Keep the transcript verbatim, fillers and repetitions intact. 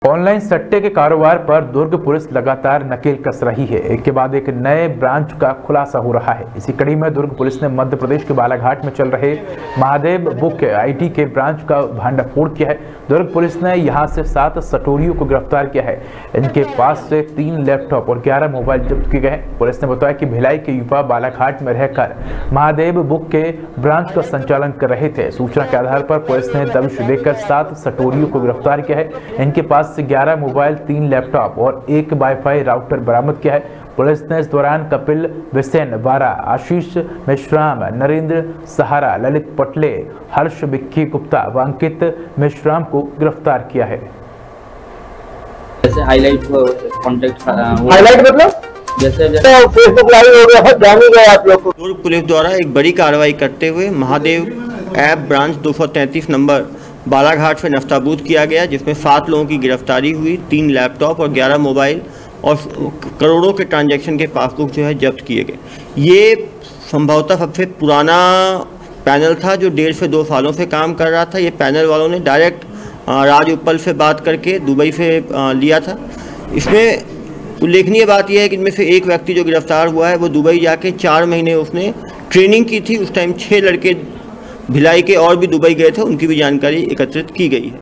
Online सट्टे के कारोबार पर दुर्ग पुलिस लगातार नकेल कस रही है। एक के बाद एक नए ब्रांच का खुलासा हो रहा है। इसी कड़ी में दुर्ग पुलिस ने मध्य प्रदेश के बालाघाट में चल रहे महादेव बुक आईटी के ब्रांच का भांडाफोड़ किया है। दुर्ग पुलिस ने यहां से सात सटोरियों को गिरफ्तार किया है। इनके पास से तीन लैपटॉप और ग्यारह मोबाइल जब्त किए गए हैं। पुलिस ने बताया कि भिलाई के युवा बालाघाट में रहकर महादेव बुक के ब्रांच का संचालन कर रहे थे। सूचना के आधार पर पुलिस ने दबिश देकर सात सटोरियों को गिरफ्तार किया है। इनके पास से ग्यारह मोबाइल, तीन लैपटॉप और एक वाईफाई राउटर बरामद किया है। पुलिस ने इस दौरान कपिल बिसेन बारा, आशीष मेश्राम, नरेंद्र सहारा, ललित पटले, हर्ष विक्की गुप्ता व अंकित मेश्राम को गिरफ्तार किया है। जैसे हाईलाइट कॉन्टेक्ट हाईलाइट मतलब जैसे तो फेसबुक लाइव हो गया, जान ही गए आप लोग को। दुर्ग पुलिस द्वारा एक बड़ी कार्रवाई करते हुए महादेव ऐप ब्रांच दो सौ तैंतीस नंबर बालाघाट से नफ्ताबूद किया गया, जिसमें सात लोगों की गिरफ्तारी हुई, तीन लैपटॉप और ग्यारह मोबाइल और करोड़ों के ट्रांजैक्शन के पासबुक जो है जब्त किए गए। ये संभवतः सबसे पुराना पैनल था जो डेढ़ से दो सालों से काम कर रहा था। ये पैनल वालों ने डायरेक्ट राज उपल से बात करके दुबई से लिया था। इसमें उल्लेखनीय बात यह है कि इनमें से एक व्यक्ति जो गिरफ्तार हुआ है वो दुबई जाके चार महीने उसने ट्रेनिंग की थी। उस टाइम छः लड़के भिलाई के और भी दुबई गए थे, उनकी भी जानकारी एकत्रित की गई है।